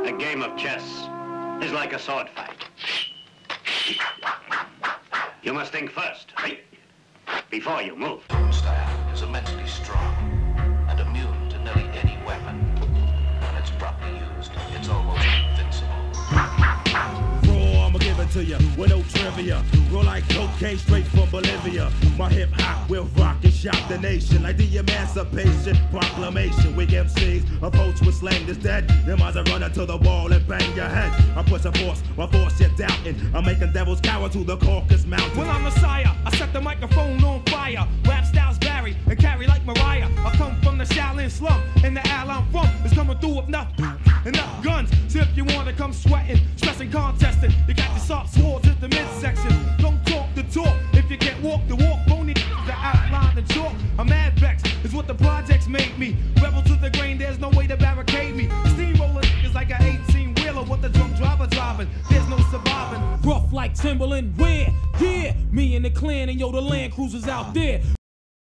A game of chess is like a sword fight. You must think first, before you move. Style is immensely strong and immune to nearly any weapon. When it's properly used, it's almost invincible. Raw, I'ma give it to you with no trivia. Roll like cocaine straight from Bolivia. My hip hop will rock and shock the nation like the Emancipation Proclamation. We MCs approach with slang that's dead. Them eyes are running to the wall and bang your head. I push a force, my force you're doubting. I'm making devils cower to the Caucasus Mountain. Well, I'm Messiah, I set the microphone on fire. Rap styles vary and carry like Mariah. I come from the Shaolin slum, and the al I'm from is coming through with enough guns. So if you wanna come sweating, stressing, contesting, you got your soft swords at the midsection. Don't talk the talk if you can't walk the walk. Phony the outline the chalk. I'm mad vex is what the projects made me. Rebel to the grain, there's no way to barricade me. Steamroller is like an 18-wheeler with a drunk driver driving. There's no surviving. Rough like Timberland, where? Yeah, me and the clan and yo, the Land Cruisers out there.